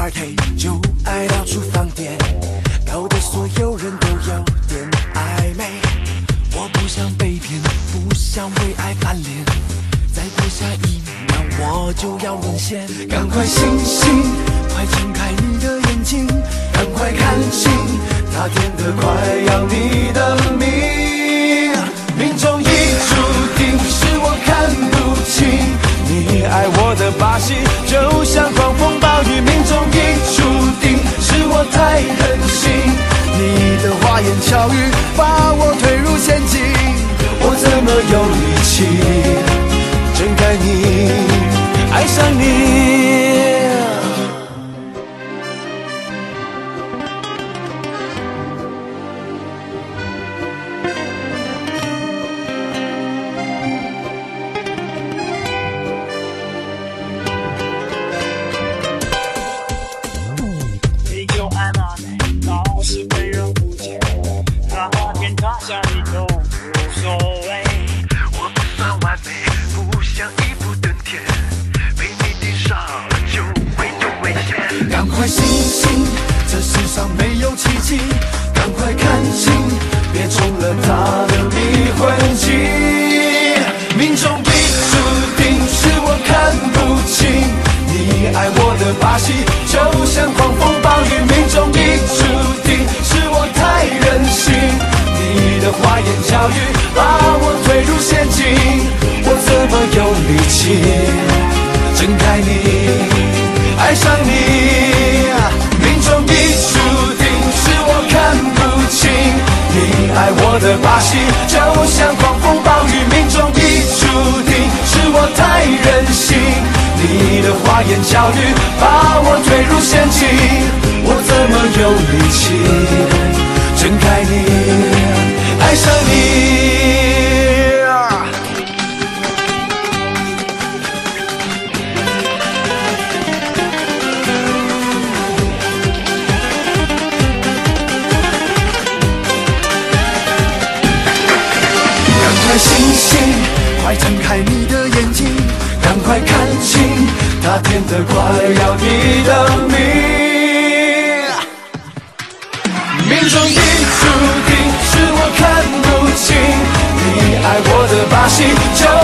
party 就爱到处放电，搞得所有人都有点暧昧。我不想被骗，不想为爱翻脸，再过下一秒我就要沦陷。赶快醒醒，快睁开你的眼睛，赶快看清，那天的快要你的命，命中已注定，是我看不清。你爱我的把戏，就像狂风暴雨，命中已注定，是我太任性。你的花言巧语把我推入陷阱，我怎么有力气睁开你，爱上你？ 下你都无所谓， 我不算完美，不想一步登天，被你盯上了就会有危险。 赶快醒醒，这世上没有奇迹，赶快看清，别中了他的迷魂计。命中必注定，是我看不清，你爱我的把戏，就像狂风暴雨，命中已注定，是我太任性。你的花言巧语把我推入陷阱，我怎么有力气睁开你，爱上你？命中已注定，是我看不清，你爱我的把戏，就像狂风暴雨，命中已注定，是我太任性。你的花言巧语把我推入陷阱，我怎么有力气睁开你，爱上你？赶快醒醒，快睁开你的眼睛，赶快看清，那天的快要你的命。命中已注定，是我看不清，你爱我的把戏就